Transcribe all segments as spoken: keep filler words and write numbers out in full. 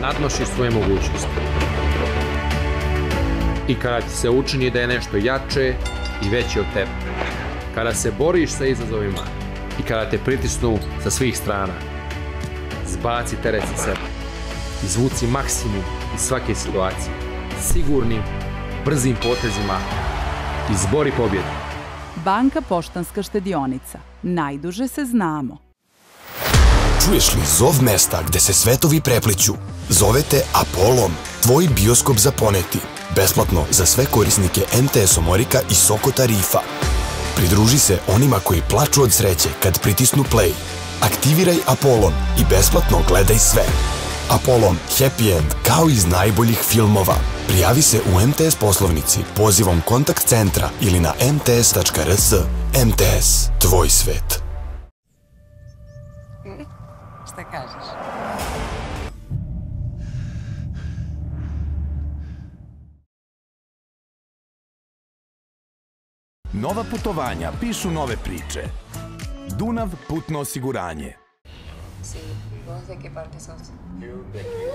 nadnošiš svoje mogućnosti. I kada ti se učini da je nešto jače i veće od tebe. Kada se boriš sa izazovima i kada te pritisnu sa svih strana. Zbaci teret sa sebe. Izvuci maksimum iz svake situacije. Sigurnim, brzim potezima. Izbori pobjedu. Banka Poštanska štedionica. Najduže se znamo. Čuješ li zov mesta gde se svetovi prepliću? Zovete Apolon, tvoj bioskop za poneti. Besplatno za sve korisnike em te es Omorika i Soko tarifa. Pridruži se onima koji plaču od sreće kad pritisnu play. Aktiviraj Apolon i besplatno gledaj sve. Apolon Happy End kao iz najboljih filmova. Prijavi se u em te es poslovnici pozivom kontakt centra ili na em te es tačka er s. em te es, tvoj svet. Šta kažeš? Nova putovanja pišu nove priče. Dunav putno osiguranje. Sí, ¿vos de qué parte sos? Yo de aquí.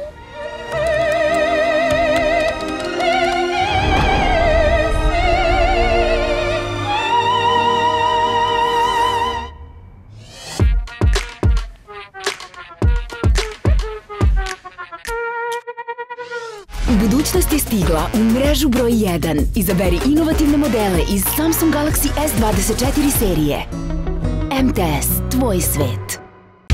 Budućnost je stigla u mrežu broj jedan. Izaberi inovativne modele iz Samsung Galaxy es dvadeset četiri serije. em te es, tvoj svet.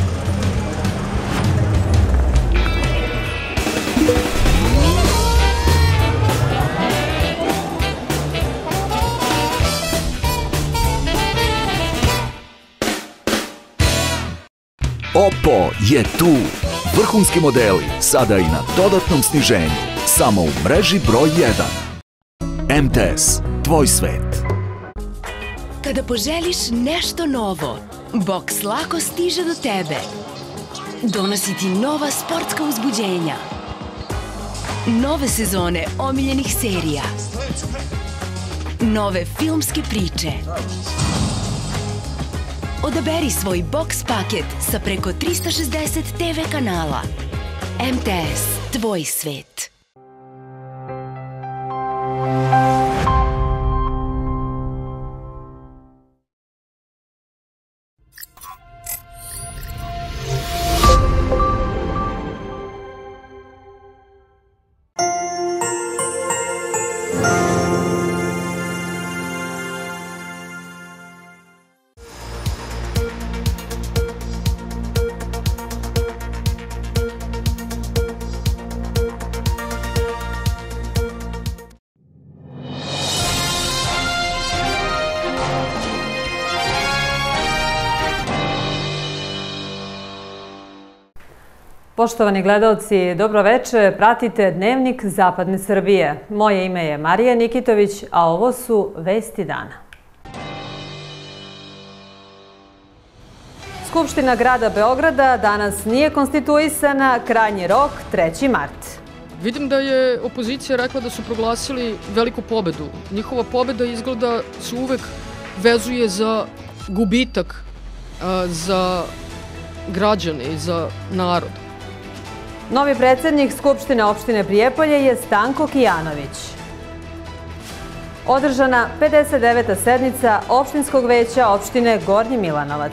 Oppo je tu. Vrhunski modeli sada i na dodatnom sniženju. Samo u mreži broj jedan. em te es, tvoj svet. Kada poželiš nešto novo, Box lako stiže do tebe. Donosi ti nova sportska uzbuđenja. Nove sezone omiljenih serija. Nove filmske priče. Odaberi svoj Box paket sa preko trista šezdeset te ve kanala. em te es, tvoj svet. Poštovani gledalci, dobro veče, pratite Dnevnik Zapadne Srbije. Moje ime je Marija Nikitović, a ovo su Vesti dana. Skupština grada Beograda danas nije konstituisana, krajnji rok treći mart. Vidim da je opozicija rekla da su proglasili veliku pobedu. Njihova pobeda izgleda se uvek vezuje za gubitak za građane i za narod. Novi predsjednik Skupštine opštine Prijepolje je Stanko Kijanović. Održana pedeset deveta sednica opštinskog veća opštine Gornji Milanovac.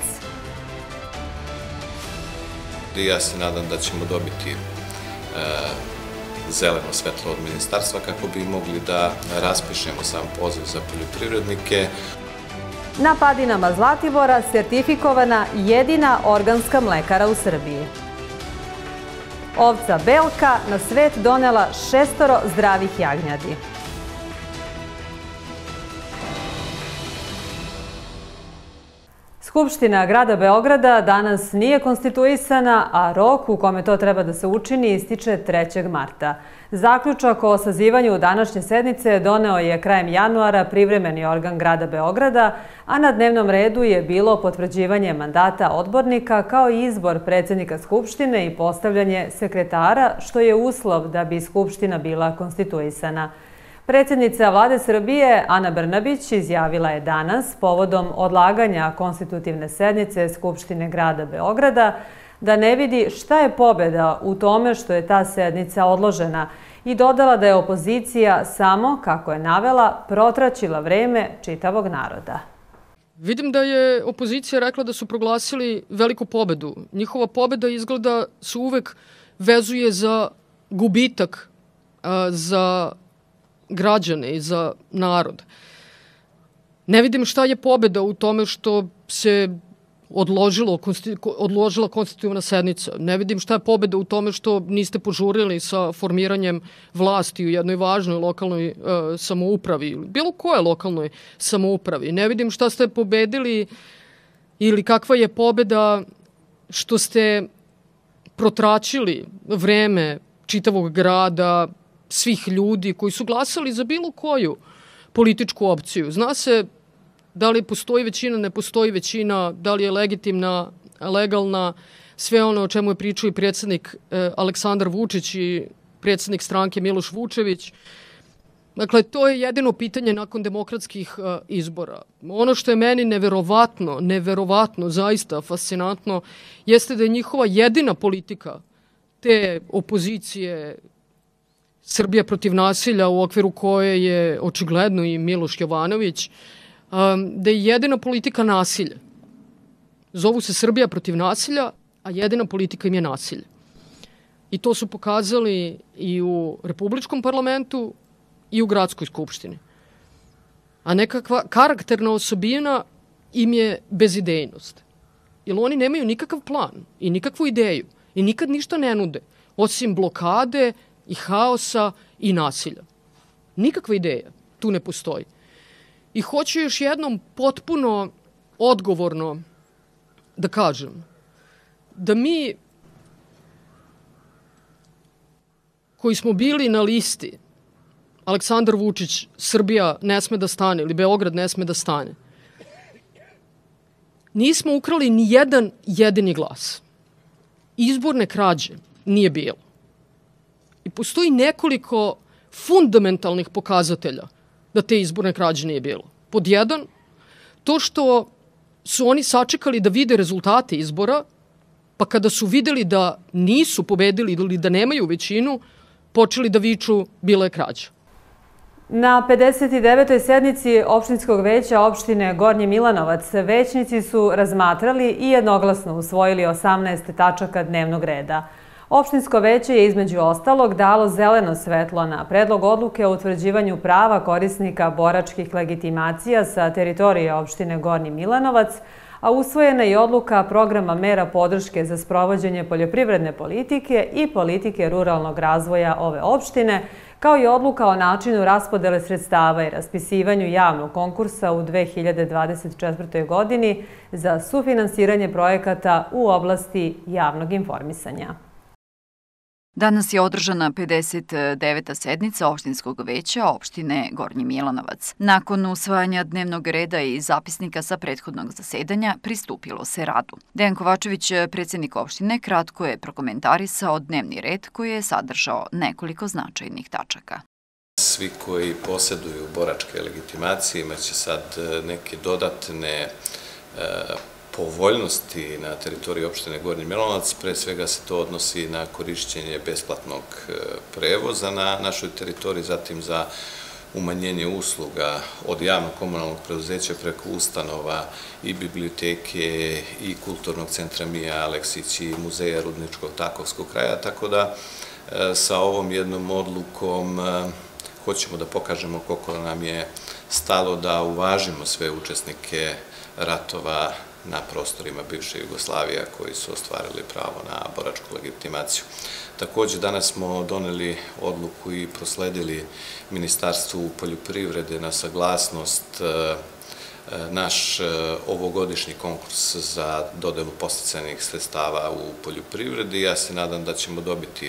Ja se nadam da ćemo dobiti zeleno svetlo od ministarstva kako bi mogli da raspišemo sam poziv za poljoprivrednike. Na padinama Zlatibora sertifikovana jedina organska mlekara u Srbiji. Ovca Belka na svet donela šestoro zdravih jagnjadi. Skupština grada Beograda danas nije konstituisana, a rok u kome to treba da se učini ističe trećeg marta. Zaključak o sazivanju današnje sednice doneo je krajem januara privremeni organ grada Beograda, a na dnevnom redu je bilo potvrđivanje mandata odbornika kao i izbor predsjednika Skupštine i postavljanje sekretara, što je uslov da bi Skupština bila konstituisana. Predsjednica Vlade Srbije Ana Brnabić izjavila je danas povodom odlaganja konstitutivne sednice Skupštine grada Beograda da ne vidi šta je pobeda u tome što je ta sednica odložena i dodala da je opozicija samo, kako je navela, protraćila vreme čitavog naroda. Vidim da je opozicija rekla da su proglasili veliku pobedu. Njihova pobeda izgleda se uvek vezuje za gubitak a, za građane i za narod. Ne vidim šta je pobeda u tome što se odložilo, odložila konstitutivna sednica. Ne vidim šta je pobeda u tome što niste požurili sa formiranjem vlasti u jednoj važnoj lokalnoj e, samoupravi ili bilo koje lokalnoj samoupravi. Ne vidim šta ste pobedili ili kakva je pobeda što ste protraćili vreme čitavog grada, svih ljudi koji su glasali za bilo koju političku opciju. Zna se da li postoji većina, ne postoji većina, da li je legitimna, legalna, sve ono o čemu je pričao i predsjednik eh, Aleksandar Vučić i predsjednik stranke Miloš Vučević. Dakle, to je jedino pitanje nakon demokratskih eh, izbora. Ono što je meni neverovatno, neverovatno, zaista fascinantno, jeste da je njihova jedina politika te opozicije Srbija protiv nasilja, u okviru koje je očigledno i Miloš Jovanović, da je jedina politika nasilja. Zovu se Srbija protiv nasilja, a jedina politika im je nasilje. I to su pokazali i u Republičkom parlamentu i u Gradskoj skupštini. A nekakva karakterna osobina im je bezidejnost. Jer oni nemaju nikakav plan i nikakvu ideju i nikad ništa ne nude, osim blokade i haosa i nasilja. Nikakva ideja tu ne postoji. I hoću još jednom potpuno odgovorno da kažem da mi koji smo bili na listi Aleksandar Vučić, Srbija ne sme da stane ili Beograd ne sme da stane, nismo ukrali ni jedan jedini glas. Izborne krađe nije bilo. I postoji nekoliko fundamentalnih pokazatelja da te izborne krađe nije bilo. Pod jedan, to što su oni sačekali da vide rezultate izbora, pa kada su videli da nisu pobedili ili da nemaju većinu, počeli da viču bilo je krađa. Na pedeset devetoj sednici opštinskog veća opštine Gornji Milanovac većnici su razmatrali i jednoglasno usvojili osamnaest tačaka dnevnog reda. Opštinsko veće je između ostalog dalo zeleno svetlo na predlog odluke o utvrđivanju prava korisnika boračkih legitimacija sa teritorije opštine Gornji Milanovac, a usvojena je i odluka programa mera podrške za sprovođenje poljoprivredne politike i politike ruralnog razvoja ove opštine, kao i odluka o načinu raspodele sredstava i raspisivanju javnog konkursa u dve hiljade dvadeset četvrtoj. godini za sufinansiranje projekata u oblasti javnog informisanja. Danas je održana pedeset deveta sednica opštinskog veća opštine Gornji Milanovac. Nakon usvajanja dnevnog reda i zapisnika sa prethodnog zasedanja, pristupilo se radu. Dejan Kovačević, predsjednik opštine, kratko je prokomentarisao dnevni red koji je sadržao nekoliko značajnih tačaka. Svi koji posjeduju boračke legitimacije imaće sad neke dodatne povoljnosti na teritoriji opštine Gornji Milanovac. Pre svega se to odnosi na korišćenje besplatnog prevoza na našoj teritoriji, zatim za umanjenje usluga od javnog komunalnog preduzeća preko ustanova i biblioteke i kulturnog centra Mija Aleksić i muzeja Rudničkog Takovskog kraja, tako da sa ovom jednom odlukom hoćemo da pokažemo koliko nam je stalo da uvažimo sve učesnike ratova na prostorima bivše Jugoslavije koji su ostvarili pravo na boračku legitimaciju. Također danas smo doneli odluku i prosledili Ministarstvu poljoprivrede na saglasnost naš ovogodišnji konkurs za dodelu podsticajnih sredstava u poljoprivredi. Ja se nadam da ćemo dobiti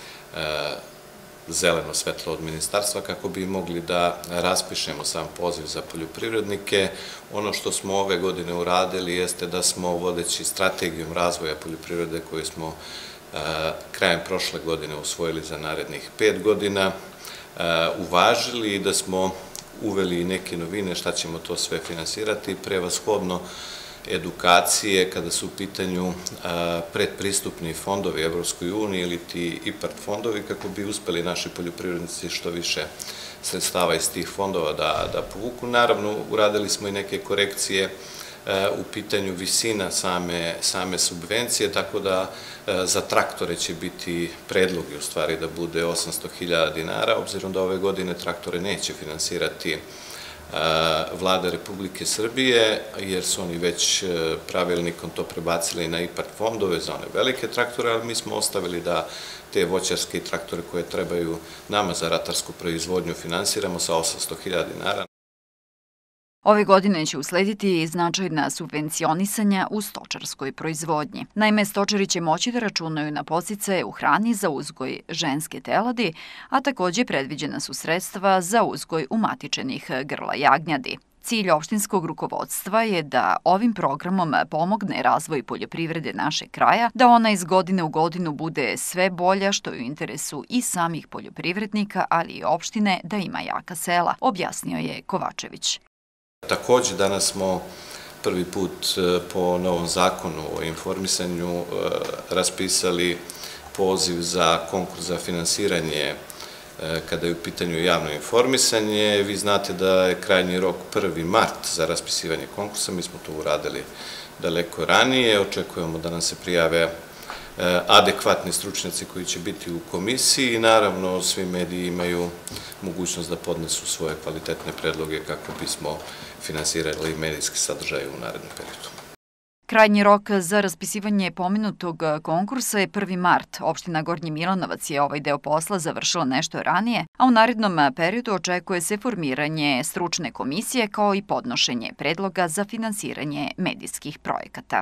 zeleno svetlo od ministarstva kako bi mogli da raspišemo sam poziv za poljoprivrednike. Ono što smo ove godine uradili jeste da smo, vodeći strategijom razvoja poljoprivrede koju smo krajem prošle godine usvojili za narednih pet godina, uvažili i da smo uveli neke novine šta ćemo to sve finansirati. Prevashodno edukacije kada su u pitanju predpristupni fondovi Evropskoj uniji ili ti IPARD fondovi, kako bi uspeli naši poljoprivrednici što više sredstava iz tih fondova da povuku. Naravno, uradili smo i neke korekcije u pitanju visina same subvencije, tako da za traktore će biti predlog u stvari da bude osamsto hiljada dinara, obzirom da ove godine traktore neće finansirati Vlada Republike Srbije, jer su oni već pravilnikom to prebacili na IPARD fondove za one velike traktore, ali mi smo ostavili da te voćarske traktore koje trebaju nama za ratarsku proizvodnju finansiramo sa osamsto hiljada dinara. Ove godine će uslediti i značajna subvencionisanja u stočarskoj proizvodnji. Naime, stočari će moći da računaju na podsticaje u hrani za uzgoj ženske teladi, a takođe predviđena su sredstva za uzgoj umatičenih grla jagnjadi. Cilj opštinskog rukovodstva je da ovim programom pomogne razvoj poljoprivrede našeg kraja, da ona iz godine u godinu bude sve bolja, što je u interesu i samih poljoprivrednika, ali i opštine da ima jaka sela, objasnio je Kovačević. Takođe, danas smo prvi put po novom zakonu o informisanju raspisali poziv za konkurs za finansiranje kada je u pitanju javno informisanje. Vi znate da je krajnji rok prvi mart za raspisivanje konkursa, mi smo to uradili daleko ranije, očekujemo da nam se prijave adekvatni stručnjaci koji će biti u komisiji i naravno svi mediji imaju mogućnost da podnesu svoje kvalitetne predloge kako bismo finansirali medijski sadržaj u narednom periodu. Krajnji rok za raspisivanje pomenutog konkursa je prvi mart. Opština Gornji Milanovac je ovaj deo posla završila nešto ranije, a u narednom periodu očekuje se formiranje stručne komisije kao i podnošenje predloga za finansiranje medijskih projekata.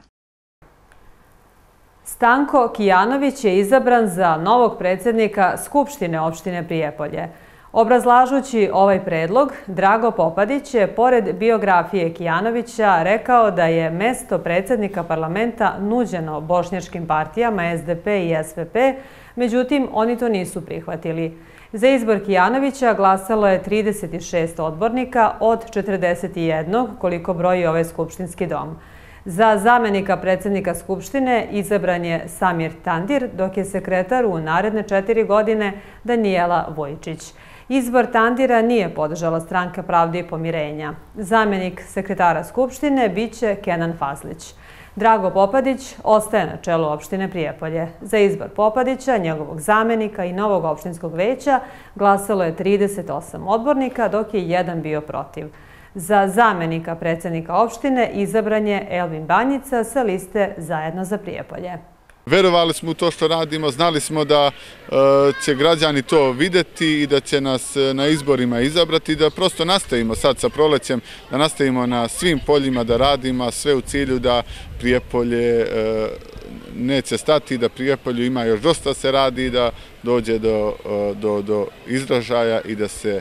Stanko Kijanović je izabran za novog predsjednika Skupštine opštine Prijepolje. Obrazlažući ovaj predlog, Drago Popadić je, pored biografije Kijanovića, rekao da je mesto predsjednika parlamenta nuđeno bošnjačkim partijama S D P i S V P, međutim, oni to nisu prihvatili. Za izbor Kijanovića glasalo je trideset šest odbornika od četrdeset jedan, koliko broji ovaj skupštinski dom. Za zamenika predsjednika Skupštine izabran je Samir Tandir, dok je sekretar u naredne četiri godine Danijela Vojčić. Izbor Tandira nije podržala Stranka pravde i pomirenja. Zamenik sekretara Skupštine biće Kenan Fazlić. Drago Popadić ostaje na čelu opštine Prijepolje. Za izbor Popadića, njegovog zamenika i novog opštinskog veća glasalo je trideset osam odbornika, dok je jedan bio protiv. Za zamenika predsjednika opštine izabran je Elvin Banjica sa liste Zajedno za Prijepolje. Verovali smo u to što radimo, znali smo da će građani to videti i da će nas na izborima izabrati i da prosto nastavimo sad sa prolećem, da nastavimo na svim poljima da radimo, sve u cilju da Prijepolje neće stati, da Prijepolju ima još dosta se radi i da dođe do izražaja i da se,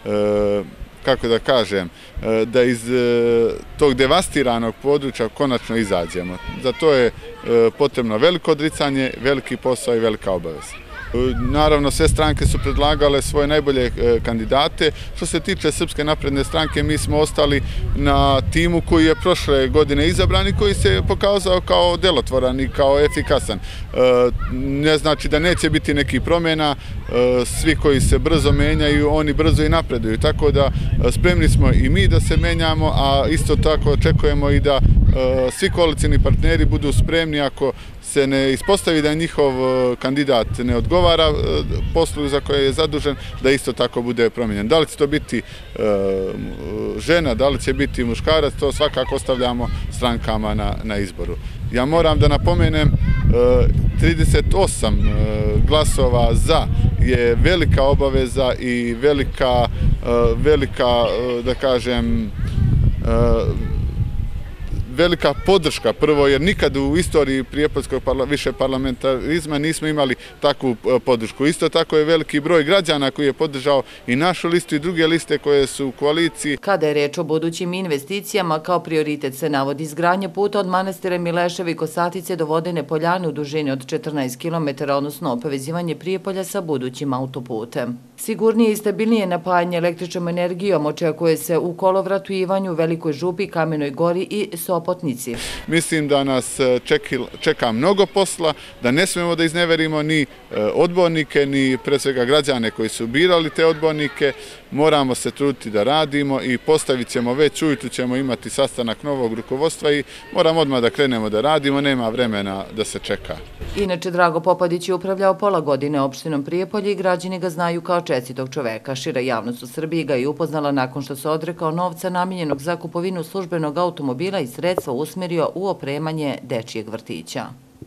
kako da kažem, da iz tog devastiranog područja konačno izađemo. Za to je potrebno veliko odricanje, veliki posao i velika obaveza. Naravno, sve stranke su predlagale svoje najbolje kandidate. Što se tiče Srpske napredne stranke, mi smo ostali na timu koji je prošle godine izabran i koji se pokazao kao delotvoran i kao efikasan. Ne znači da neće biti nekih promjena, svi koji se brzo menjaju, oni brzo i napreduju. Tako da spremni smo i mi da se menjamo, a isto tako očekujemo i da svi koalicijni partneri budu spremni ako se ne ispostavi da njihov kandidat ne odgovara poslu za koje je zadužen, da isto tako bude promijenjen. Da li će to biti žena, da li će biti muškarac, to svakako ostavljamo strankama na izboru. Ja moram da napomenem, trideset osam glasova za je velika obaveza i velika, velika, da kažem, velika podrška, prvo jer nikad u istoriji prijepoljskog više parlamentarizma nismo imali takvu podršku. Isto tako je veliki broj građana koji je podržao i našu listu i druge liste koje su u koaliciji. Kada je reč o budućim investicijama, kao prioritet se navodi izgradnja puta od manastira Mileševa i Kosatice do Vodene Poljane u dužini od četrnaest kilometara, odnosno povezivanje Prijepolja sa budućim autoputem. Sigurnije i stabilnije napajanje električnom energijom očekuje se u Kolovratu, Ivanju, Velikoj Župi, Kamenoj Gori i Sopotu Sopotnici. Mislim da nas čeka mnogo posla, da ne smemo da izneverimo ni odbornike, ni pre svega građane koji su birali te odbornike. Moramo se truditi da radimo i postavit ćemo već ujutru ćemo imati sastanak novog rukovodstva i moramo odmah da krenemo da radimo, nema vremena da se čeka. Inače, Drago Popadić je upravljao pola godine opštinom Prijepolje i građani ga znaju kao čestitog čoveka. Šira javnost u Srbiji ga je upoznala nakon što se odrekao novca namijenjenog za kupovinu službenog automobila i sredstva usmerio u opremanje dečijeg vrtića.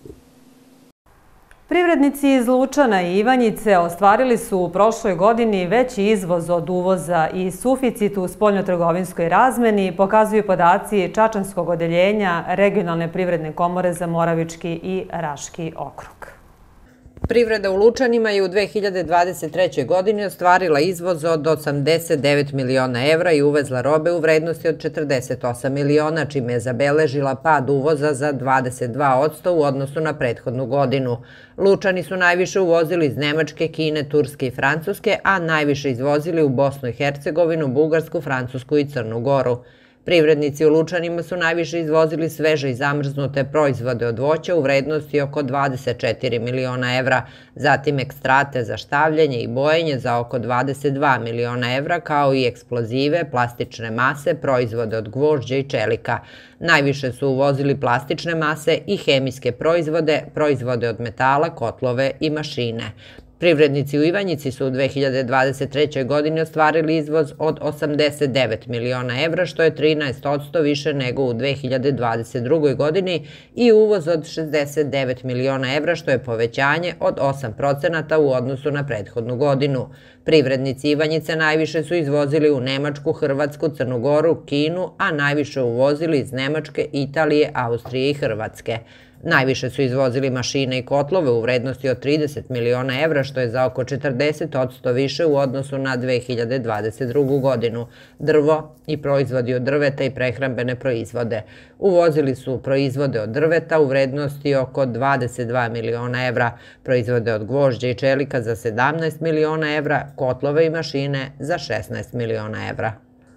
Privrednici iz Lučana i Ivanjice ostvarili su u prošloj godini veći izvoz od uvoza i suficit u spoljnotrgovinskoj razmeni, pokazuju podaci Čačanskog odeljenja Regionalne privredne komore za Moravički i Raški okrug. Privreda u Lučanima je u dve hiljade dvadeset trećoj. godini ostvarila izvoz od osamdeset devet miliona evra i uvezla robe u vrednosti od četrdeset osam miliona, čime je zabeležila pad uvoza za dvadeset dva posto u odnosu na prethodnu godinu. Lučani su najviše uvozili iz Nemačke, Kine, Turske i Francuske, a najviše izvozili u Bosnu i Hercegovinu, Bugarsku, Francusku i Crnu Goru. Privrednici u Lučanima su najviše izvozili sveže i zamrznute proizvode od voća u vrednosti oko dvadeset četiri miliona evra, zatim ekstrate za štavljenje i bojenje za oko dvadeset dva miliona evra, kao i eksplozive, plastične mase, proizvode od gvožđa i čelika. Najviše su uvozili plastične mase i hemijske proizvode, proizvode od metala, kotlove i mašine. Privrednici u Ivanjici su u dve hiljade dvadeset trećoj. godini ostvarili izvoz od osamdeset devet miliona evra, što je trinaest posto više nego u dve hiljade dvadeset drugoj. godini i uvoz od šezdeset devet miliona evra, što je povećanje od osam procenata u odnosu na prethodnu godinu. Privrednici Ivanjice najviše su izvozili u Nemačku, Hrvatsku, Crnu Goru, Kinu, a najviše uvozili iz Nemačke, Italije, Austrije i Hrvatske. Najviše su izvozili mašine i kotlove u vrednosti od trideset miliona evra, što je za oko četrdeset posto više u odnosu na dve hiljade dvadeset drugu. godinu. Drvo i proizvodi od drveta i prehrambene proizvode. Uvozili su proizvode od drveta u vrednosti oko dvadeset dva miliona evra, proizvode od gvožđa i čelika za sedamnaest miliona evra, kotlove i mašine za šesnaest miliona evra.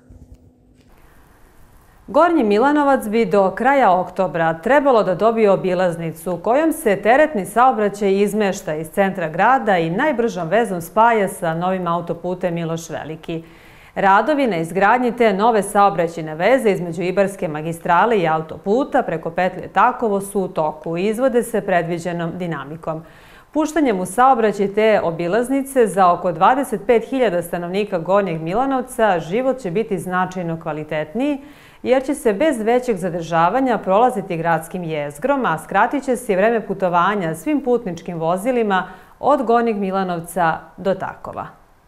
Gornji Milanovac bi do kraja oktobra trebalo da dobije obilaznicu kojom se teretni saobraćaj izmešta iz centra grada i najbržom vezom spaja sa novim autoputem Miloš Veliki. Radovi na izgradnji te nove saobraćajne veze između Ibarske magistrale i autoputa preko petlje Takovo su u toku i izvode se predviđenom dinamikom. Puštanjem u saobraćaj te obilaznice za oko dvadeset pet hiljada stanovnika Gornjeg Milanovca život će biti značajno kvalitetniji, jer će se bez većeg zadržavanja prolaziti gradskim jezgrom, a skratit će se i vreme putovanja svim putničkim vozilima od Gornjeg Milanovca do Takova.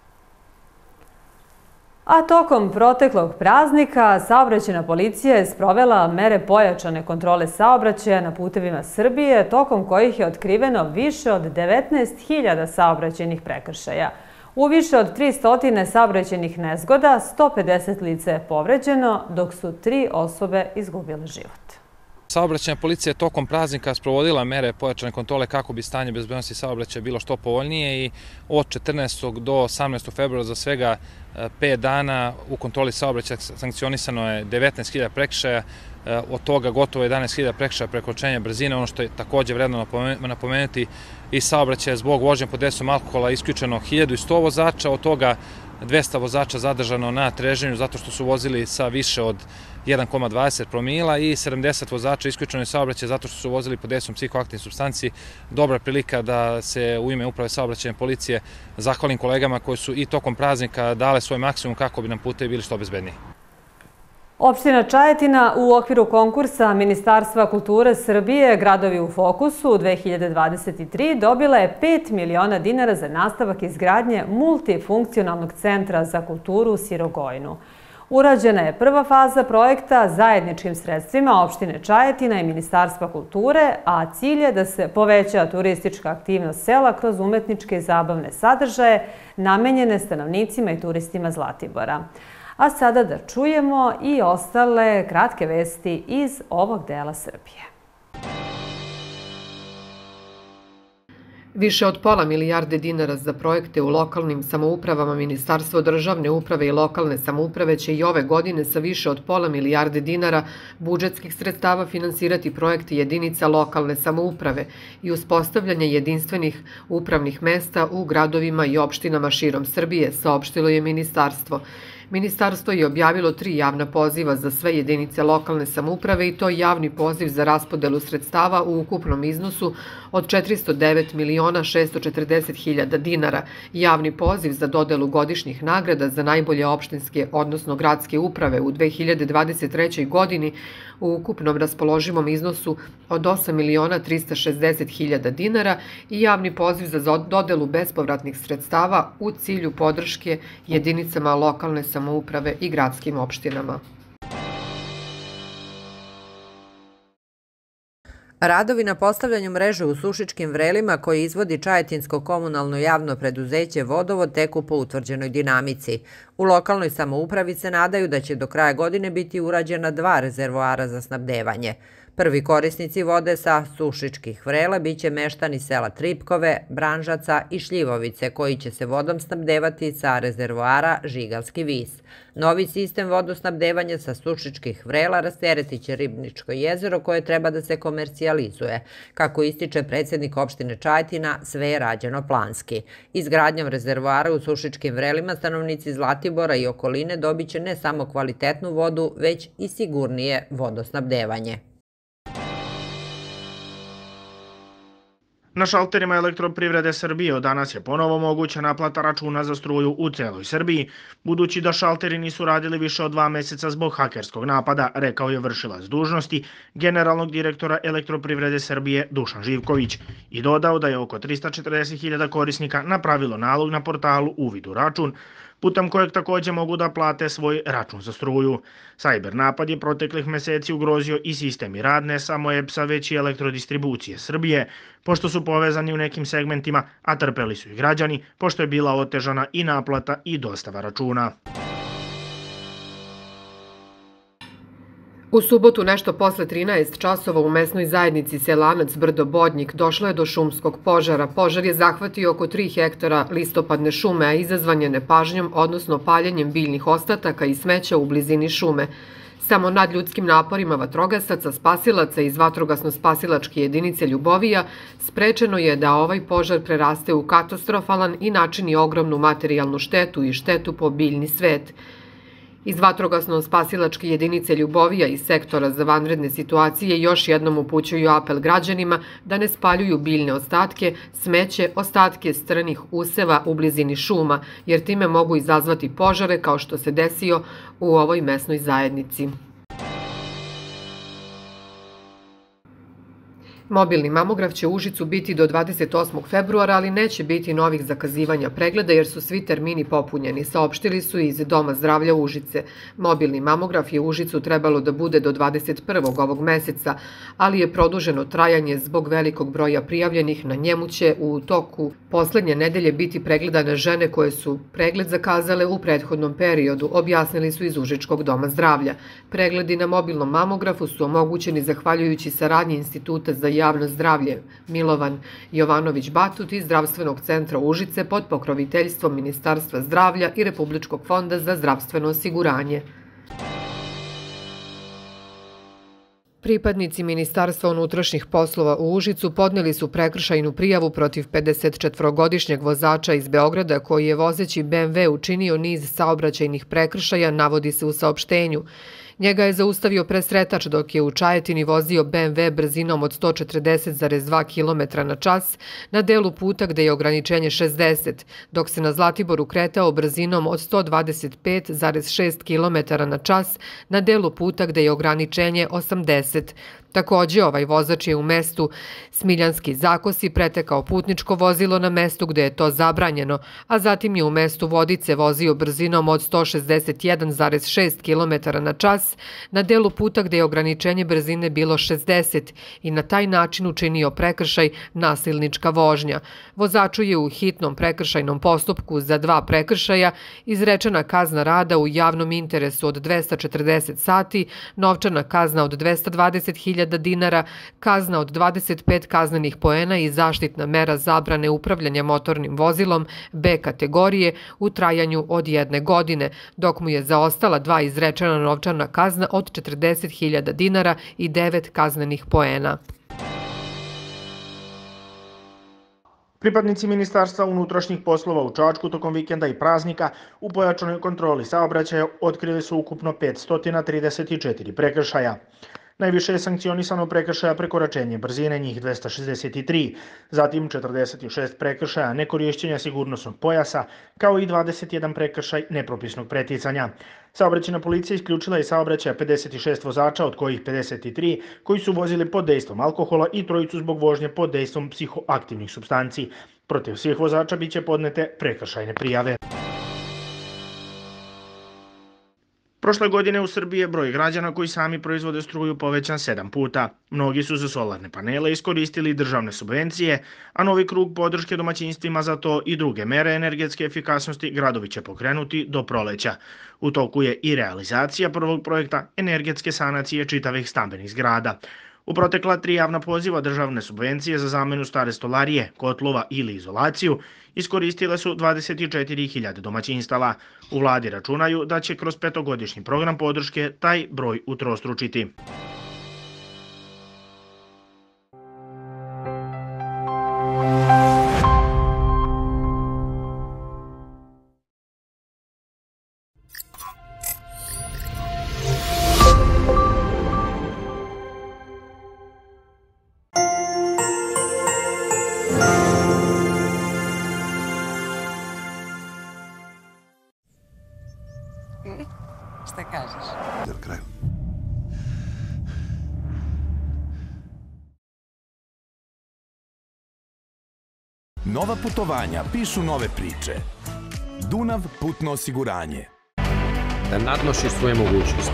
A tokom proteklog praznika saobraćajna policija je sprovela mere pojačane kontrole saobraćaja na putevima Srbije, tokom kojih je otkriveno više od devetnaest hiljada saobraćajnih prekršaja. U više od tristo saobraćajnih nezgoda, sto pedeset lica je povređeno, dok su tri osobe izgubile život. Saobraćajna policija je tokom praznika sprovodila mere pojačane kontrole kako bi stanje bezbednosti saobraćaja bilo što povoljnije i od četrnaestog do osamnaestog februara za svega pet dana u kontroli saobraćaja sankcionisano je devetnaest hiljada prekršaja, od toga gotovo jedanaest hiljada prekršaja prekoračenja brzine. Ono što je također vredno napomenuti, i saobraćaja zbog vožnje pod dejstvom alkohola isključeno hiljadu sto vozača, od toga dvesta vozača zadržano na treženju zato što su vozili sa više od jedan zarez dvadeset promila i sedamdeset vozača isključeno iz saobraćaja zato što su vozili pod dejstvom psihoaktivnih supstanci. Dobra prilika da se u ime Uprave saobraćajne policije zahvalim kolegama koji su i tokom praznika dale svoj maksimum kako bi nam putevi bili što bezbedniji. Opština Čajetina u okviru konkursa Ministarstva kulture Srbije Gradovi u fokusu dve hiljade dvadeset tri dobila je pet miliona dinara za nastavak izgradnje multifunkcionalnog centra za kulturu u Sirogojnu. Urađena je prva faza projekta zajedničkim sredstvima opštine Čajetina i Ministarstva kulture, a cilj je da se poveća turistička aktivnost sela kroz umetničke i zabavne sadržaje namenjene stanovnicima i turistima Zlatibora. A sada da čujemo i ostale kratke vesti iz ovog dela Srbije. Više od pola milijarde dinara za projekte u lokalnim samoupravama Ministarstvo državne uprave i lokalne samouprave će i ove godine sa više od pola milijarde dinara budžetskih sredstava finansirati projekte jedinica lokalne samouprave i uspostavljanje jedinstvenih upravnih mesta u gradovima i opštinama širom Srbije, saopštilo je ministarstvo. Ministarstvo je objavilo tri javna poziva za sve jedinice lokalne samouprave i to javni poziv za raspodelu sredstava u ukupnom iznosu od četiristo devet miliona šesto četrdeset hiljada dinara, javni poziv za dodelu godišnjih nagrada za najbolje opštinske, odnosno gradske uprave u dve hiljade dvadeset trećoj godini u ukupnom raspoloživom iznosu od osam miliona trista šezdeset hiljada dinara i javni poziv za dodelu bespovratnih sredstava u cilju podrške jedinicama lokalne samouprave i gradskim opštinama. Radovi na postavljanju mreže u Sušičkim Vrelima koje izvodi Čajetinsko komunalno javno preduzeće Vodovod teku po utvrđenoj dinamici. U lokalnoj samoupravi se nadaju da će do kraja godine biti urađena dva rezervoara za snabdevanje. Prvi korisnici vode sa Sušičkih Vrela biće meštani sela Tripkove, Branžaca i Šljivovice koji će se vodom snabdevati sa rezervoara Žigalski vis. Novi sistem vodosnabdevanja sa Sušičkih Vrela rasteretit će Ribničko jezero koje treba da se komercijalizuje. Kako ističe predsjednik opštine Čajetina, sve je rađeno planski. Izgradnjom rezervoara u Sušičkim Vrelima stanovnici Zlatibora i okoline dobit će ne samo kvalitetnu vodu, već i sigurnije vodosnabdevanje. Na šalterima Elektroprivrede Srbije od danas je ponovo moguća naplata računa za struju u celoj Srbiji, budući da šalteri nisu radili više od dva meseca zbog hakerskog napada, rekao je vršilac dužnosti generalnog direktora Elektroprivrede Srbije Dušan Živković i dodao da je oko trista četrdeset hiljada korisnika napravilo nalog na portalu Uvid u račun, putem kojeg također mogu da plate svoj račun za struju. Sajber napad je proteklih meseci ugrozio i sistem i rad ne samo E P S-a, već i Elektrodistribucije Srbije, pošto su povezani u nekim segmentima, a trpeli su i građani, pošto je bila otežana i naplata i dostava računa. U subotu nešto posle trinaest časova u mesnoj zajednici Selanac Brdo Bodnjik došlo je do šumskog požara. Požar je zahvatio oko tri hektara listopadne šume, a izazvan je nepažnjom, odnosno paljenjem biljnih ostataka i smeća u blizini šume. Samo nad ljudskim naporima vatrogasaca, spasilaca iz vatrogasno-spasilačke jedinice Ljubovija sprečeno je da ovaj požar preraste u katastrofalan i načini ogromnu materijalnu štetu i štetu po biljni svet. Iz vatrogasno-spasilačke jedinice Ljubovija i sektora za vanredne situacije još jednom upućuju apel građanima da ne spaljuju biljne ostatke, smeće, ostatke strnih useva u blizini šuma, jer time mogu izazvati požare kao što se desio u ovoj mesnoj zajednici. Mobilni mamograf će u Užicu biti do dvadeset osmog februara, ali neće biti novih zakazivanja pregleda jer su svi termini popunjeni, saopštili su iz Doma zdravlja Užice. Mobilni mamograf je u Užicu trebalo da bude do dvadeset prvog ovog meseca, ali je produženo trajanje zbog velikog broja prijavljenih. Na njemu će u toku poslednje nedelje biti pregledane žene koje su pregled zakazale u prethodnom periodu, objasnili su iz Užičkog Doma zdravlja. Pregledi na mobilnom mamografu su omogućeni zahvaljujući saradnji Instituta za javno zdravlje Milovan Jovanović Batut iz Zdravstvenog centra Užice pod pokroviteljstvom Ministarstva zdravlja i Republičkog fonda za zdravstveno osiguranje. Pripadnici Ministarstva unutrašnjih poslova u Užicu podneli su prekršajnu prijavu protiv pedesetčetvorogodišnjeg vozača iz Beograda koji je vozeći B M W učinio niz saobraćajnih prekršaja, navodi se u saopštenju. Njega je zaustavio presretač dok je u Čajetini vozio B M W brzinom od sto četrdeset zarez dva kilometra na čas na delu puta gde je ograničenje šezdeset, dok se na Zlatiboru kretao brzinom od sto dvadeset pet zarez šest kilometara na čas na delu puta gde je ograničenje osamdeset. Takođe, ovaj vozač je u mestu Smiljanski Zakosi pretekao putničko vozilo na mestu gde je to zabranjeno, a zatim je u mestu Vodice vozio brzinom od sto šezdeset jedan zarez šest kilometara na čas na delu puta gde je ograničenje brzine bilo šezdeset i na taj način učinio prekršaj nasilnička vožnja. Vozaču je u hitnom prekršajnom postupku za dva prekršaja izrečena kazna rada u javnom interesu od dvesta četrdeset sati, novčana kazna od dvesta dvadeset hiljada hiljada dinara, kazna od dvadeset pet kaznenih poena i zaštitna mera zabrane upravljanja motornim vozilom B kategorije u trajanju od jedne godine, dok mu je za ostala dva izrečena novčana kazna od četrdeset hiljada dinara i devet kaznenih poena. Pripadnici Ministarstva unutrašnjih poslova u Čačku tokom vikenda i praznika u pojačanoj kontroli saobraćaja otkrili su ukupno petsto trideset četiri prekršaja. Najviše je sankcionisano prekršaja prekoračenje brzine, njih dvesta šezdeset tri, zatim četrdeset šest prekršaja nekorišćenja sigurnosnog pojasa, kao i dvadeset jedan prekršaj nepropisnog preticanja. Saobraćajna policija isključila je saobraćaja pedeset šest vozača, od kojih pedeset tri koji su vozili pod dejstvom alkohola i trojicu zbog vožnje pod dejstvom psihoaktivnih supstanci. Protiv svih vozača biće podnete prekršajne prijave. Prošle godine u Srbiji je broj građana koji sami proizvode struju povećan sedam puta. Mnogi su za solarne panele iskoristili državne subvencije, a novi krug podrške domaćinstvima za to i druge mere energetske efikasnosti gradovi će pokrenuti do proleća. U toku je i realizacija prvog projekta energetske sanacije čitavih stambenih zgrada. U protekla tri javna poziva državne subvencije za zamenu stare stolarije, kotlova ili izolaciju iskoristile su dvadeset četiri hiljade domaćinstava. U vladi računaju da će kroz petogodišnji program podrške taj broj utrostručiti. Šta kažeš? Za kraju. Nova putovanja pišu nove priče. Dunav putno osiguranje. Da nadnošiš svoje mogućnosti.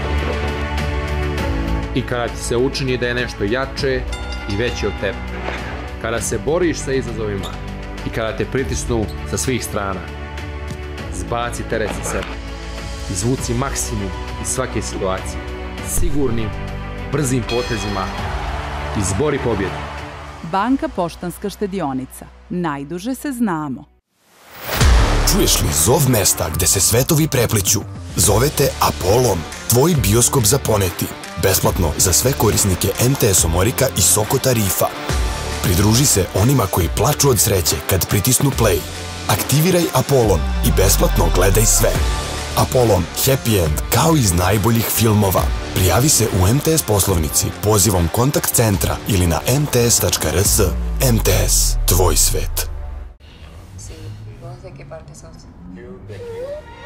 I kada ti se učini da je nešto jače i veće od tebe. Kada se boriš sa izazovima i kada te pritisnu sa svih strana. Zbaci teret sa sebe. Izvuci maksimum iz svake situacije. Sigurnim, brzim potezima. Izbori pobjedu. Banka Poštanska štedionica. Najduže se znamo. Čuješ li zov mesta gde se svetovi prepliću? Zovete Apolom, tvoj bioskop za poneti. Besplatno za sve korisnike em te es Omorika i Sokota Rifa. Pridruži se onima koji plaču od sreće kad pritisnu play. Aktiviraj Apolon i besplatno gledaj sve. Apolon Happy End kao iz najboljih filmova. Prijavi se u em te es poslovnici pozivom kontakt centra ili na em te es tačka er s. em te es, tvoj svet. Sí, ¿vos de qué parte sos? Yo de aquí.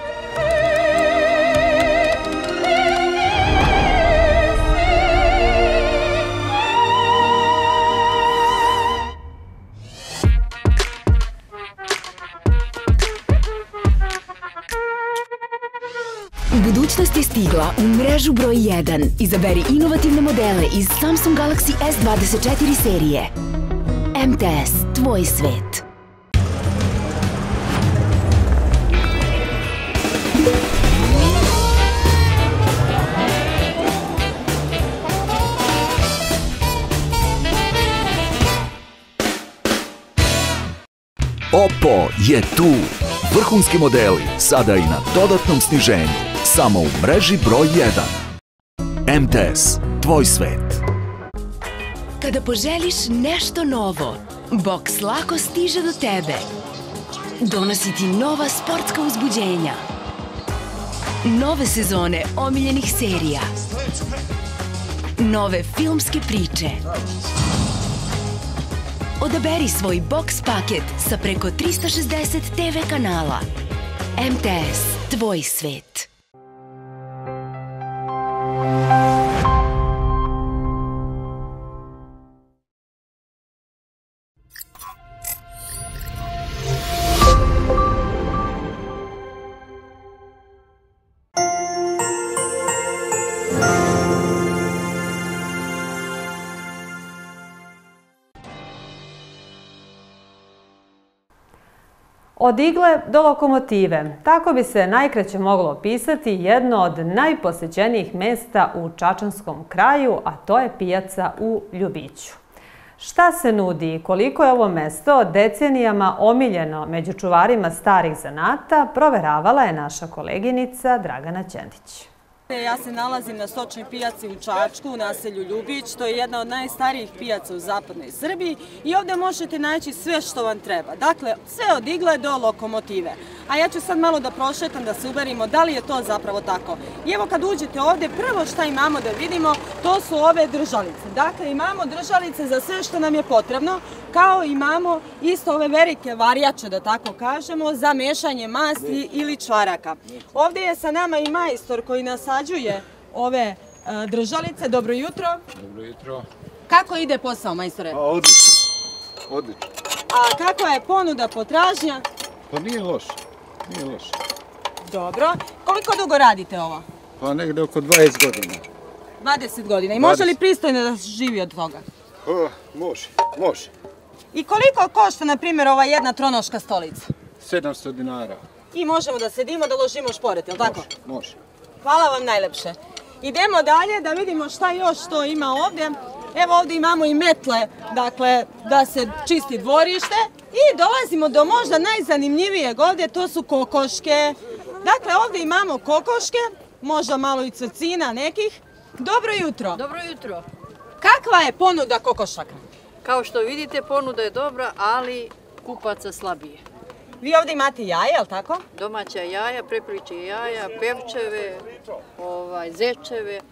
Budućnost je stigla u mrežu broj jedan. Izaberi inovativne modele iz Samsung Galaxy es dvadeset četiri serije. em te es, tvoj svet. Oppo je tu. Vrhunski modeli sada i na dodatnom sniženju. Samo u mreži broj jedan. em te es, tvoj svet. Kada poželiš nešto novo, Box lako stiže do tebe. Donosi ti nova sportska uzbuđenja. Nove sezone omiljenih serija. Nove filmske priče. Odaberi svoj Box paket sa preko trista šezdeset te ve kanala. em te es, tvoj svet. Od igle do lokomotive. Tako bi se najkraće moglo opisati jedno od najposećenijih mesta u Čačanskom kraju, a to je pijaca u Ljubiću. Šta se nudi i koliko je ovo mesto decenijama omiljeno među čuvarima starih zanata, proveravala je naša koleginica Dragana Ćendić. Ja se nalazim na stočnoj pijaci u Čačku, u naselju Ljubić. To je jedna od najstarijih pijaca u zapadnoj Srbiji i ovdje možete naći sve što vam treba. Dakle, sve od igle do lokomotive. A ja ću sad malo da prošetam, da se uverimo da li je to zapravo tako. I evo kad uđete ovdje, prvo što imamo da vidimo, to su ove držalice. Dakle, imamo držalice za sve što nam je potrebno, kao imamo isto ove velike varijače, da tako kažemo, za mešanje masti ili čvaraka. Ovdje je sa nama i majstor koji nasađuje ove držalice. Dobro jutro. Dobro jutro. Kako ide posao, majstore? Pa odlično, odlično. A kakva je ponuda, potražnja? Pa nije loše, nije loše. Dobro. Koliko dugo radite ovo? Pa negdje oko dvadeset godina. dvadeset godina. I može li pristojno da se živi od toga? O, može, može. I koliko košta, na primjer, ova jedna tronoška stolica? sedamsto dinara. I možemo da sedimo, da ložimo šporet, je li tako? Može, može. Hvala vam najlepše. Idemo dalje da vidimo šta još to ima ovdje. Evo ovdje imamo i metle, dakle, da se čisti dvorište. I dolazimo do možda najzanimljivijeg ovdje, to su kokoške. Dakle, ovdje imamo kokoške, možda malo i crcina nekih. Dobro jutro. Dobro jutro. Kakva je ponuda kokošaka? Kao što vidite, ponuda je dobra, ali kupaca slabije. Vi ovdje imate jaja, je li tako? Domaća jaja, prepliče jaja, pevčeve, ovaj, zečeve. E,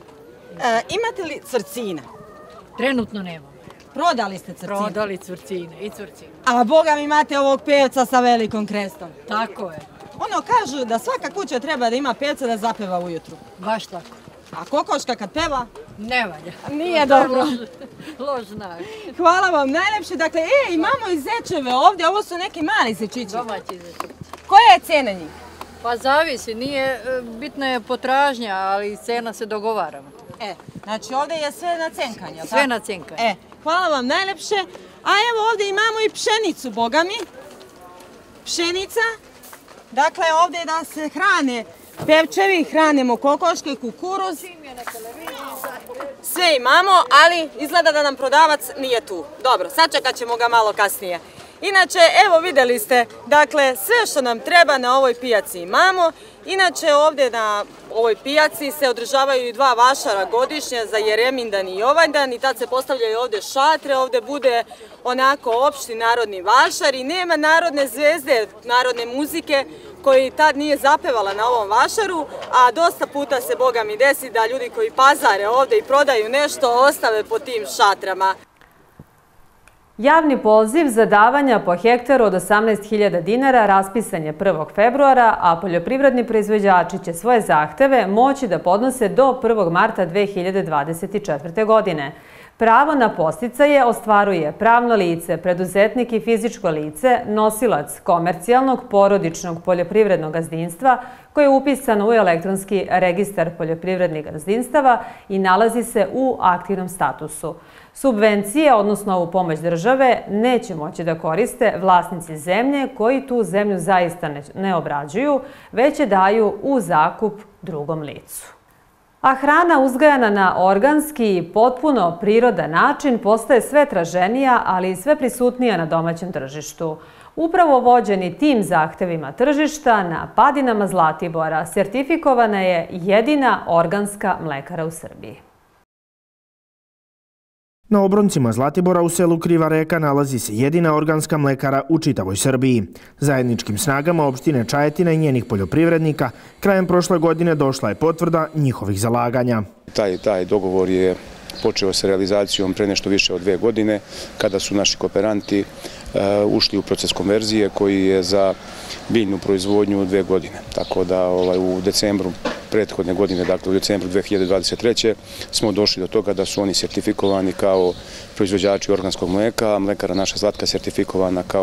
imate li crcina? Trenutno nemamo. Prodali ste crcine? Prodali crcine i crcine. A boga mi imate ovog pevca sa velikom krestom. Tako je. Ono kažu da svaka kuća treba da ima pevca da zapeva ujutru. Baš tako. A kokoška kad peva? Ne valja. Nije dobro. Loš znak. Hvala vam najlepše. Dakle, e, imamo i zečeve ovdje. Ovo su neki mali zečići. Domaći zečići. Koja je cena njih? Pa zavisi. Nije, bitna je potražnja, ali cena se dogovaramo. E, znači ovdje je sve na cenkanje. Sve tako? Na cenkanje. E, hvala vam najlepše. A evo ovdje imamo i pšenicu, boga mi. Pšenica. Dakle, ovdje je da se hrane pevčevi, hranimo kokoške, kukuruz. Sve imamo, ali izgleda da nam prodavac nije tu. Dobro, sačekat ćemo ga malo kasnije. Inače, evo vidjeli ste, dakle, sve što nam treba na ovoj pijaci imamo. Inače, ovdje na ovoj pijaci se održavaju i dva vašara godišnje za Jeremindan i Jovanjdan i tad se postavljaju ovdje šatre, ovdje bude onako opšti narodni vašar i nema narodne zvezde, narodne muzike koji tad nije zapevala na ovom vašaru, a dosta puta se, boga mi, desi da ljudi koji pazare ovdje i prodaju nešto ostave po tim šatrama. Javni poziv za davanja po hektaru od osamnaest hiljada dinara raspisan je prvog februara, a poljoprivredni proizvođači će svoje zahteve moći da podnose do prvog marta dve hiljade dvadeset četvrte. godine. Pravo na podsticaje ostvaruje pravno lice, preduzetnik i fizičko lice, nosilac komercijalnog porodičnog poljoprivrednog gazdinstva koje je upisano u elektronski registar poljoprivrednih gazdinstava i nalazi se u aktivnom statusu. Subvencije, odnosno ovu pomoć države, neće moći da koriste vlasnici zemlje koji tu zemlju zaista ne obrađuju, već je daju u zakup drugom licu. A hrana uzgajana na organski i potpuno prirodan način postaje sve traženija, ali i sve prisutnija na domaćem tržištu. Upravo vođeni tim zahtevima tržišta na padinama Zlatibora sertifikovana je jedina organska mlekara u Srbiji. Na obroncima Zlatibora u selu Kriva Reka nalazi se jedina organska mlekara u čitavoj Srbiji. Zajedničkim snagama opštine Čajetina i njenih poljoprivrednika krajem prošle godine došla je potvrda njihovih zalaganja. Taj, taj dogovor je počeo sa realizacijom pre nešto više od dve godine, kada su naši kooperanti uh, ušli u proces konverzije koji je za biljnu proizvodnju dve godine. Tako da ovaj, u decembru prethodne godine, dakle u decembru dve hiljade dvadeset treće. smo došli do toga da su oni sertifikovani kao proizvođači organskog mleka, a mlekara naša Zlatka sertifikovana kao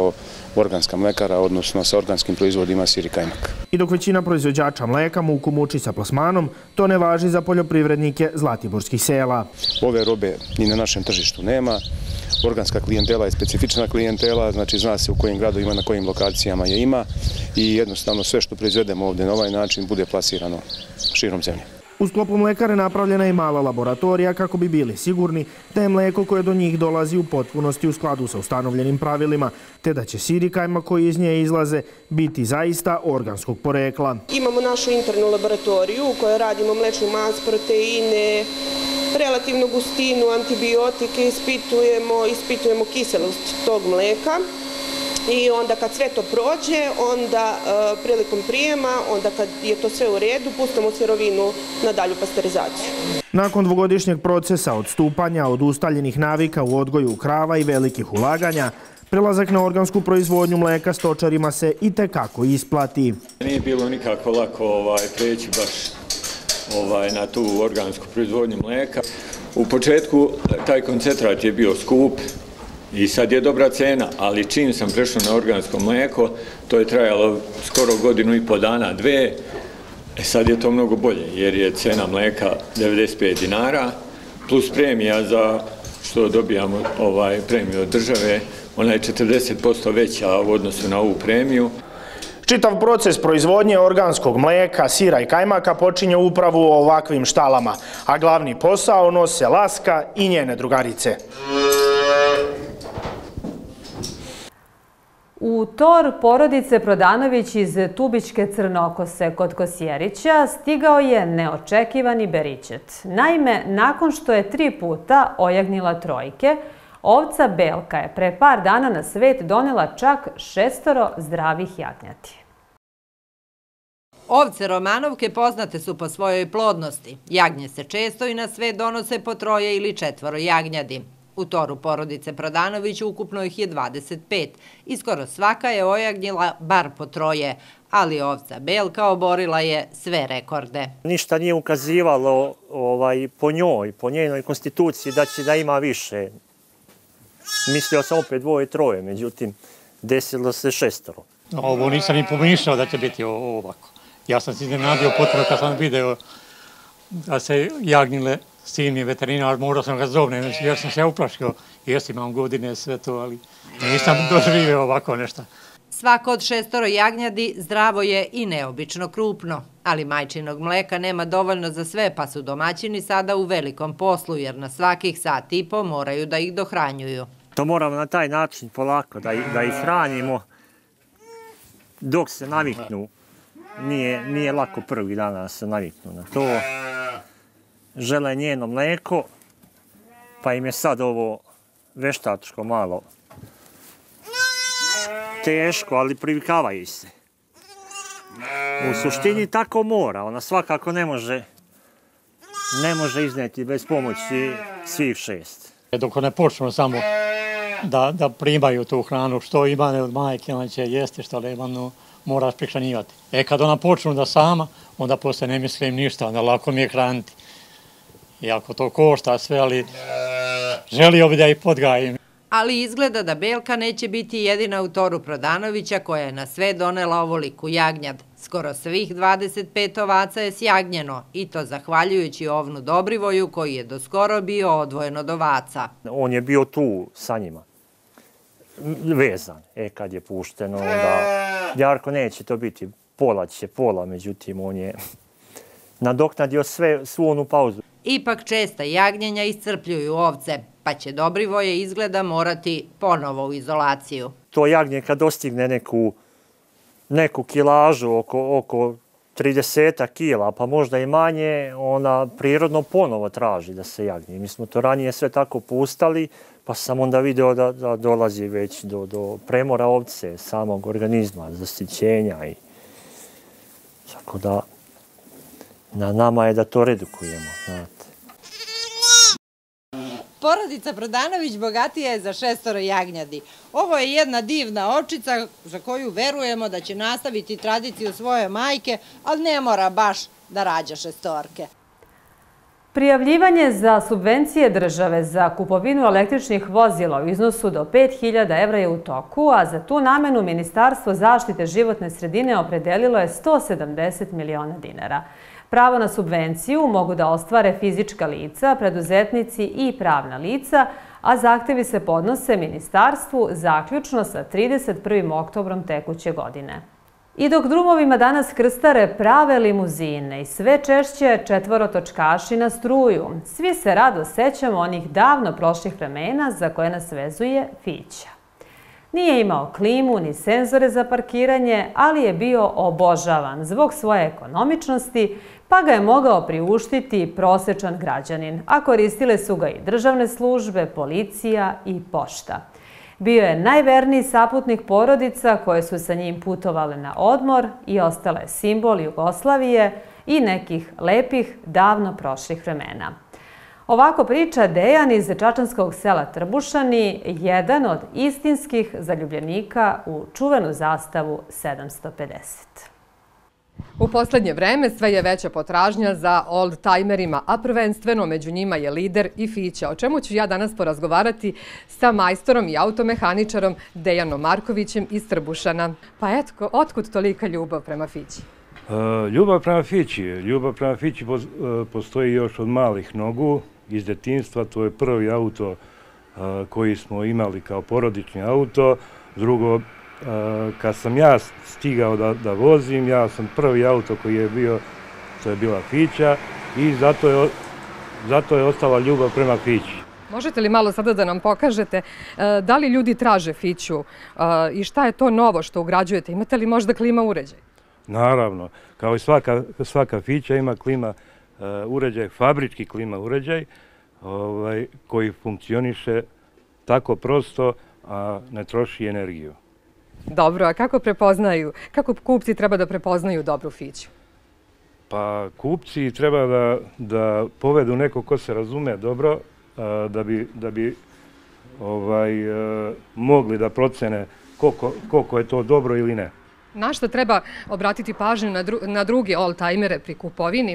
organska mlekara, odnosno sa organskim proizvodima sir i kajmak. I dok većina proizvođača mleka muku muči sa plasmanom, to ne važi za poljoprivrednike zlatiborskih sela. Ove robe ni na našem tržištu nema. Organska klijentela je specifična klijentela, znači zna se u kojim gradovima, na kojim lokacijama je ima i jednostavno sve što proizvedemo ovdje na ovaj način bude plasirano širom zemlje. U sklopu mlekare napravljena je mala laboratorija kako bi bili sigurni da je mleko koje do njih dolazi u potpunosti u skladu sa ustanovljenim pravilima, te da će sir i kajmak koji iz nje izlaze biti zaista organskog porekla. Imamo našu internu laboratoriju u kojoj radimo mlečnu mas, proteine, relativnu gustinu, antibiotike, ispitujemo, ispitujemo kiselost tog mleka. I onda kad sve to prođe, onda prilikom prijema, onda kad je to sve u redu, pustimo sirovinu na dalju pasterizaciju. Nakon dvogodišnjeg procesa odstupanja od ustaljenih navika u odgoju krava i velikih ulaganja, prelazak na organsku proizvodnju mleka stočarima se i tekako isplati. Nije bilo nikako lako preći baš na tu organsku proizvodnju mleka. U početku taj koncentrat je bio skup, i sad je dobra cena, ali čim sam prešao na organsko mleko, to je trajalo skoro godinu i po dana, dve, e sad je to mnogo bolje, jer je cena mleka devedeset pet dinara, plus premija za što dobijamo premiju od države, ona je četrdeset posto veća u odnosu na ovu premiju. Čitav proces proizvodnje organskog mleka, sira i kajmaka počinje upravo u ovakvim štalama, a glavni posao nose Laska i njene drugarice. U tor porodice Prodanović iz Tubičke Crnokose kod Kosjerića stigao je neočekivani beričet. Naime, nakon što je tri puta ojagnila trojke, ovca Belka je pre par dana na svet donela čak šestoro zdravih jagnjati. Ovce Romanovke poznate su po svojoj plodnosti. Jagnje se često i na svet donose po troje ili četvoro jagnjadi. U toru porodice Prodanović ukupno ih je dvadeset pet i skoro svaka je ojagnjila bar po troje, ali ovca Belka oborila je sve rekorde. Ništa nije ukazivalo po njoj, po njenoj konstituciji da će da ima više. Mislio sam opet dvoje, troje, međutim desilo se šestoro. Ovo nisam ni pomišljao da će biti ovako. Ja sam se iznenadio potpuno kad sam video da se jagnjile. Sin mi je veterinar, morao sam ga zovnem, jer sam se uplašio, jer imam godine sve to, ali nisam doživio ovako nešto. Svako od šestoro jagnjadi zdravo je i neobično krupno, ali majčinog mleka nema dovoljno za sve, pa su domaćini sada u velikom poslu, jer na svakih sat i po moraju da ih dohranjuju. To moramo na taj način polako, da ih hranimo dok se naviknu. Nije lako prvi dana da se naviknu na to. Žele njeno mleko, pa im je sad ovo veštačko malo teško, ali privikavaju se. U suštini tako mora, ona svakako ne može ne može izneti bez pomoći svih šest. Dok ne počnu samo da primaju tu hranu, što ima ne od majke, ona će jesti, što nema, moraš prihranjivati. E kad ona počnu da sama, onda posle ne mislim ništa, onda lako mi je hraniti. Iako to košta sve, ali želio bi da ih podgajim. Ali izgleda da Belka neće biti jedina u toru Prodanovića koja je na sve donela ovoliku jagnjad. Skoro svih dvadeset pet ovaca je sjagnjeno i to zahvaljujući ovnu Dobrivoju koji je doskoro bio odvojen od ovaca. On je bio tu sa njima, vezan. E kad je pušteno, onda Jarko neće to biti, pola će pola, međutim on je nadoknadio svu onu pauzu. Ipak česta jagnjenja iscrpljuju ovce, pa će Dobrivoje izgleda morati ponovo u izolaciju. To jagnje kad dostigne neku kilažu oko trideset kila, pa možda i manje, ona prirodno ponovo traži da se jagnje. Mi smo to ranije sve tako pustali, pa sam onda video da dolazi već do premora ovce, samog organizma, zasićenja i tako da na nama je da to redukujemo, znate. Porodica Prodanović bogatija je za šestoro jagnjadi. Ovo je jedna divna očica za koju verujemo da će nastaviti tradiciju svoje majke, ali ne mora baš da rađa šestorke. Prijavljivanje za subvencije države za kupovinu električnih vozila u iznosu do pet hiljada evra je u toku, a za tu namenu Ministarstvo zaštite životne sredine opredelilo je sto sedamdeset miliona dinara. Pravo na subvenciju mogu da ostvare fizička lica, preduzetnici i pravna lica, a zahtevi se podnose Ministarstvu zaključno sa trideset prvim oktobrom tekuće godine. I dok drumovima danas krstare prave limuzine i sve češće četvorotočkaši na struju, svi se rado sećamo onih davno prošlih vremena za koje nas vezuje Fića. Nije imao klimu ni senzore za parkiranje, ali je bio obožavan zbog svoje ekonomičnosti, pa ga je mogao priuštiti prosečan građanin, a koristile su ga i državne službe, policija i pošta. Bio je najverniji saputnik porodica koje su sa njim putovale na odmor i ostala je simbol Jugoslavije i nekih lepih, davno prošlih vremena. Ovako priča Dejan iz čačanskog sela Trbušani, jedan od istinskih zaljubljenika u čuvenu zastavu sedamsto pedeset. U poslednje vreme sve je veća potražnja za oldtajmerima, a prvenstveno među njima je lider i Fića, o čemu ću ja danas porazgovarati sa majstorom i automehaničarom Dejanom Markovićem iz Trbušana. Pa eto, otkud tolika ljubav prema Fići? Ljubav prema Fići. Ljubav prema Fići postoji još od malih nogu. Iz detinjstva to je prvi auto koji smo imali kao porodični auto. Drugo, kad sam ja stigao da, da vozim, ja sam prvi auto koji je bio, to je bila Fića i zato je, zato je ostala ljubav prema Fići. Možete li malo sada da nam pokažete da li ljudi traže Fiću i šta je to novo što ugrađujete? Imate li možda klima uređaj? Naravno, kao i svaka, svaka Fića ima klima uređaj, fabrički klima uređaj ovaj, koji funkcioniše tako prosto, a ne troši energiju. Dobro, a kako prepoznaju, kako kupci treba da prepoznaju dobru Fiću? Pa kupci treba da, da povedu neko ko se razume dobro, a, da bi, da bi ovaj, a, mogli da procene koliko, koliko je to dobro ili ne. Na što treba obratiti pažnju na, dru, na druge oldtajmere pri kupovini?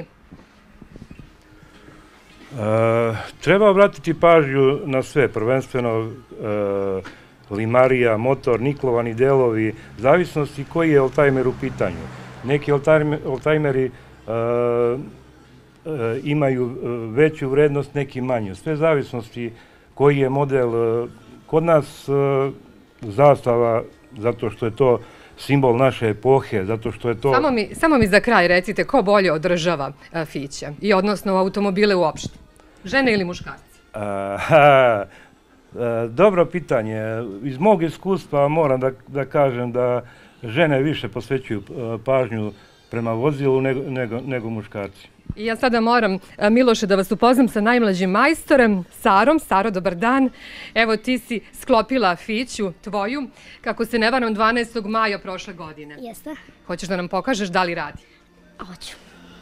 E, treba obratiti pažnju na sve, prvenstveno e, limarija, motor, niklovani delovi, zavisnosti koji je oldtajmer u pitanju. Neki oldtajmeri e, e, imaju veću vrednost, neki manju. Sve zavisnosti koji je model. Kod nas e, zastava, zato što je to simbol naše epohe, zato što je to... Samo mi, samo mi za kraj recite, ko bolje održava Fića i odnosno automobile uopšte? Žene ili muškarci? Aha, dobro pitanje. Iz mog iskustva moram da, da kažem da žene više posvećuju pažnju prema vozilu nego, nego, nego muškarci. I ja sada moram, Miloše, da vas upoznam sa najmlađim majstorem, Sarom. Saro, dobar dan. Evo, ti si sklopila Fiću, tvoju, kako se ne varam, dvanaestog maja prošle godine. Jeste. Hoćeš da nam pokažeš da li radi? Hoću.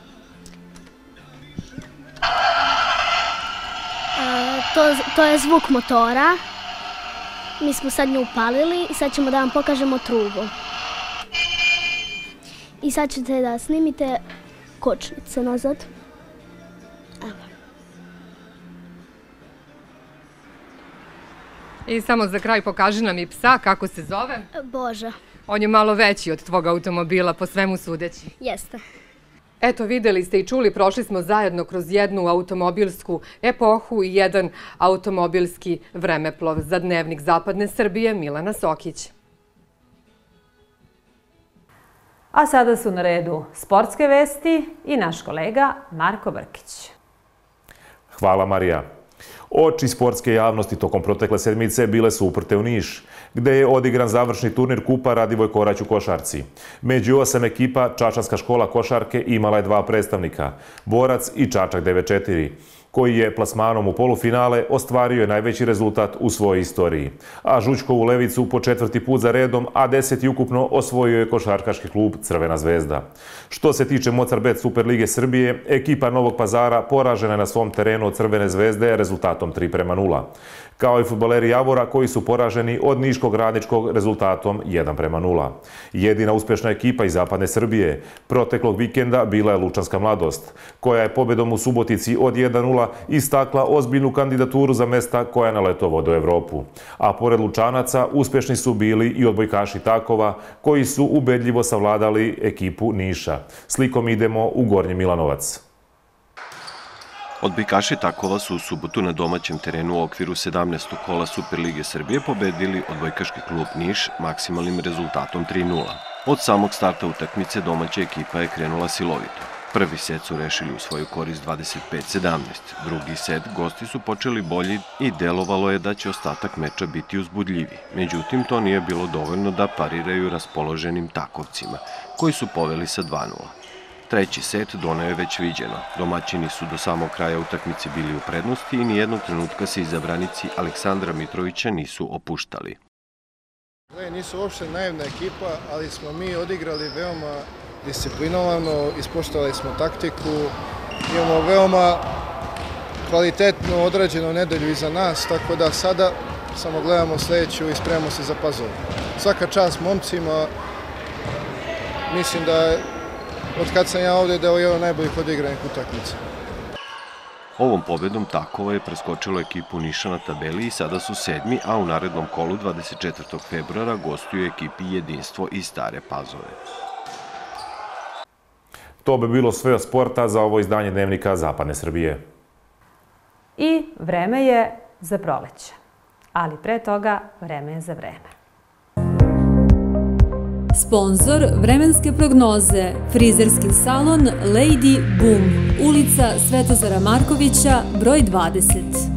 To, to je zvuk motora. Mi smo sad nju upalili i sad ćemo da vam pokažemo trubu. I sad ćete da snimite kočnice nazad. Evo. I samo za kraj pokaži nam i psa, kako se zove? Boža. On je malo veći od tvog automobila, po svemu sudeći. Jeste. Eto, videli ste i čuli, prošli smo zajedno kroz jednu automobilsku epohu i jedan automobilski vremeplov. Za Dnevnik Zapadne Srbije, Milana Sokić. A sada su na redu sportske vesti i naš kolega Marko Brkić. Hvala, Marija. Oči sportske javnosti tokom protekle sedmice bile su uprte u Niš, gde je odigran završni turnir Kupa Radivoj Korać u košarci. Među osam ekipa Čačanska škola košarke imala je dva predstavnika, Borac i Čačak devet četiri. koji je plasmanom u polufinale ostvario je najveći rezultat u svojoj istoriji. A Žućkovu levicu po četvrti put za redom, a deseti ukupno osvojio je košarkaški klub Crvena zvezda. Što se tiče Mozart Superlige Srbije, ekipa Novog Pazara poražena je na svom terenu od Crvene zvezde rezultatom tri prema nula. Kao i fudbaleri Javora koji su poraženi od Niškog Radničkog rezultatom jedan prema nula. Jedina uspješna ekipa iz Zapadne Srbije proteklog vikenda bila je Lučanska mladost, koja je pobedom u Subotici od jedan nula istakla ozbiljnu kandidaturu za mesta koja naletovo do Evropu. A pored Lučanaca uspješni su bili i odbojkaši Takova koji su ubedljivo savladali ekipu Niša. Slikom idemo u Gornji Milanovac. Odbojkaši Takova su u subotu na domaćem terenu u okviru sedamnaestog kola Superlige Srbije pobedili odbojkaški klub Niš maksimalnim rezultatom tri nula. Od samog starta utakmice domaća ekipa je krenula silovito. Prvi set su rešili u svoju korist dvadeset pet sedamnaest. Drugi set gosti su počeli bolji i delovalo je da će ostatak meča biti uzbudljivi. Međutim, to nije bilo dovoljno da pariraju raspoloženim Takovcima, koji su poveli sa dva nula. Treći set doneo je već viđeno. Domaćini su do samog kraja utakmice bili u prednosti i nijednog trenutka se izabranici Aleksandra Mitrovića nisu opuštali. Nisu uopšte naivna ekipa, ali smo mi odigrali veoma disciplinovano, ispoštovali smo taktiku, imamo veoma kvalitetno odrađenu nedelju iza nas, tako da sada samo gledamo sljedeću i spremamo se za Pazov. Svaka čast momcima, mislim da od kad sam ja ovdje da je ovo jedan od najboljih odigranih utakmica. Ovom pobedom Takova je preskočilo ekipu Niša na tabeli i sada su sedmi, a u narednom kolu dvadeset četvrtog februara gostuju ekipi Jedinstvo iz Stare Pazove. To bi bilo sve od sporta za ovo izdanje Dnevnika Zapadne Srbije. I vreme je za proleće. Ali pre toga vreme je za vreme. Sponzor vremenske prognoze, frizerski salon Lady Boom, ulica Svetozara Markovića, broj dvadeset.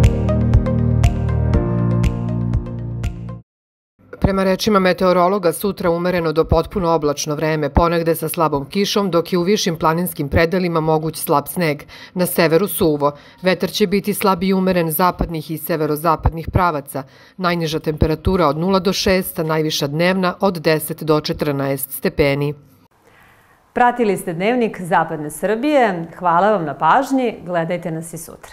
Prema rečima meteorologa, sutra umereno do potpuno oblačno vreme, ponegde sa slabom kišom, dok je u višim planinskim predelima moguć slab sneg. Na severu suvo. Vetar će biti slab i umeren zapadnih i severozapadnih pravaca. Najniža temperatura od nula do šest, a najviša dnevna od deset do četrnaest stepeni. Pratili ste Dnevnik Zapadne Srbije. Hvala vam na pažnji. Gledajte nas i sutra.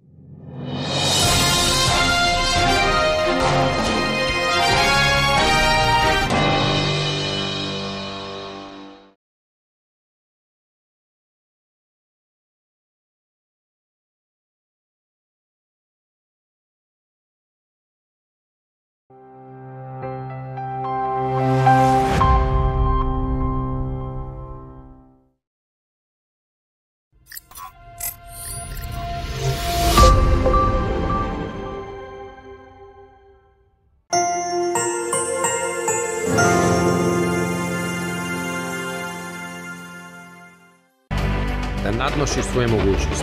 Da nadmašiš svoje mogućnosti.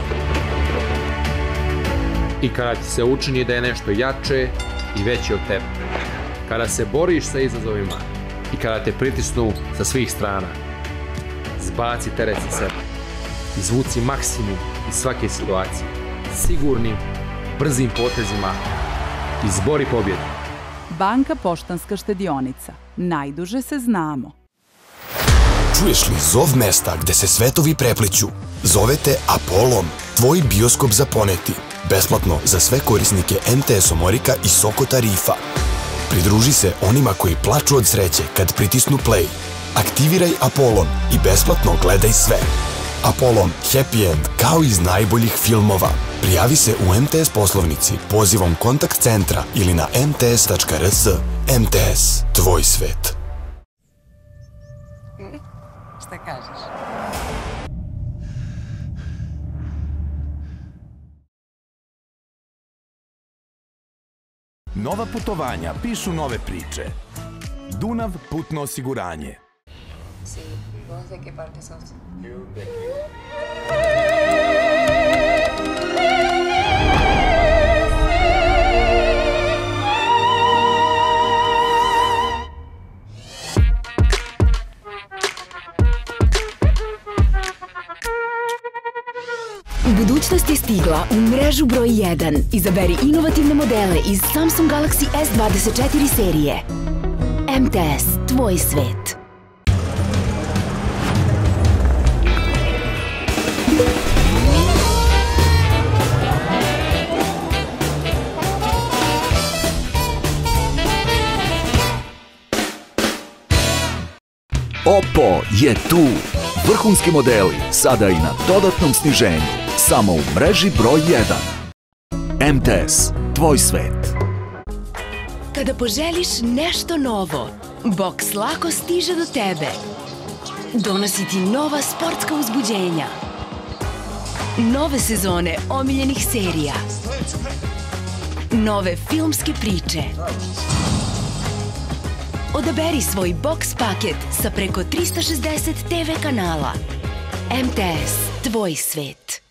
I kada ti se učini da je nešto jače i veće od tebe. Kada se boriš sa izazovima i kada te pritisnu sa svih strana. Zbaci teret sa sebe. Izvuci maksimum iz svake situacije. Sigurnim, brzim potezima. Izbori pobjedu. Banka Poštanska štedionica. Najduže se znamo. Čuješ li zov mesta gde se svetovi prepliću? Zovete Apolon, tvoj bioskop za poneti. Besplatno za sve korisnike em te es Omorika i Soko tarifa. Pridruži se onima koji plaču od sreće kad pritisnu play. Aktiviraj Apolon i besplatno gledaj sve. Apolon Happy End kao iz najboljih filmova. Prijavi se u em te es poslovnici pozivom kontakt centra ili na em te es tačka er s. em te es, tvoj svet. Šta kažeš? Nova putovanja pišu nove priče. Dunav putno osiguranje. Sì, cosa che parte sono? U budućnosti stigla u mrežu broj jedan. Izaberi inovativne modele iz Samsung Galaxy S dvadeset četiri serije. M T S, tvoj svet. Oppo je tu. Vrhunski modeli sada i na dodatnom sniženju. Samo u mreži broj jedan. M T S, tvoj svet. Kada poželiš nešto novo, Box lako stiže do tebe. Donosi ti nova sportska uzbuđenja. Nove sezone omiljenih serija. Nove filmske priče. Odaberi svoj Box paket sa preko trista šezdeset te ve kanala. M T S, tvoj svet.